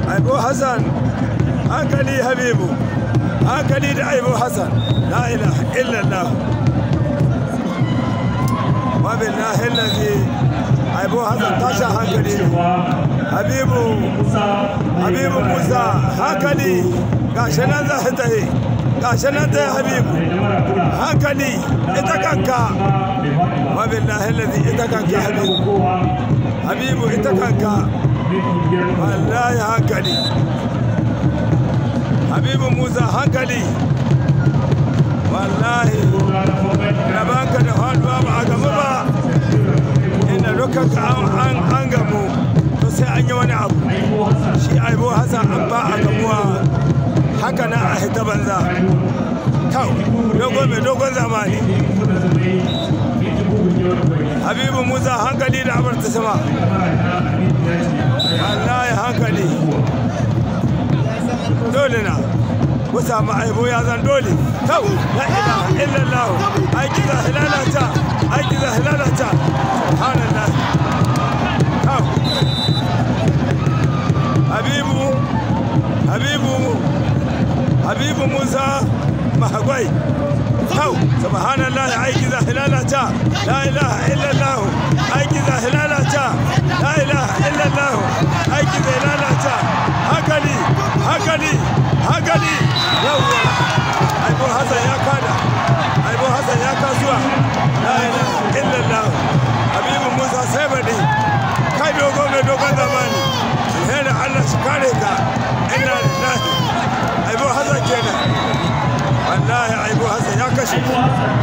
Aibo Hassan hankali Habibu hankali da Aibo Hassan la ilaha illallah wa billahi allazi Aibo Hassan tasha hankali Habibu Musa hankali gashi nan za ta yi gashi nan ta Habibu hankali ita kanka wa billahi allazi ita kanka Habibu ita kanka wallahi hankali Habibu Musa hankali wallahi rabanka da hannuwa ba a gamu ba inda dukanka an gamu to sai an yi wani abu shi Aibo Hassan an ba a gamuwa haka na a hita banza kau dogon mai dogon zamani Habibu Musa hankali da abarta sama wallahi hankali dole na ku samu Aibo ya zan dole kau la ilaha illallah aiki za hilalata subhanallah kau Habibu Musa mahagwai kau subhanallah aiki za hilalata la ilaha illallah aiki za hilalata la ilaha illallah aiki za hilalata hankali yawwa Aibo Hassan ya kada Aibo Hassan ya kasuwa la ilaha illallah Habibu Musa sai bade kai dogon mai dogon zamani alheri Allah shi kare ka inna lillahi Aibo Hassan kenan wallahi Aibo Hassan ya kashe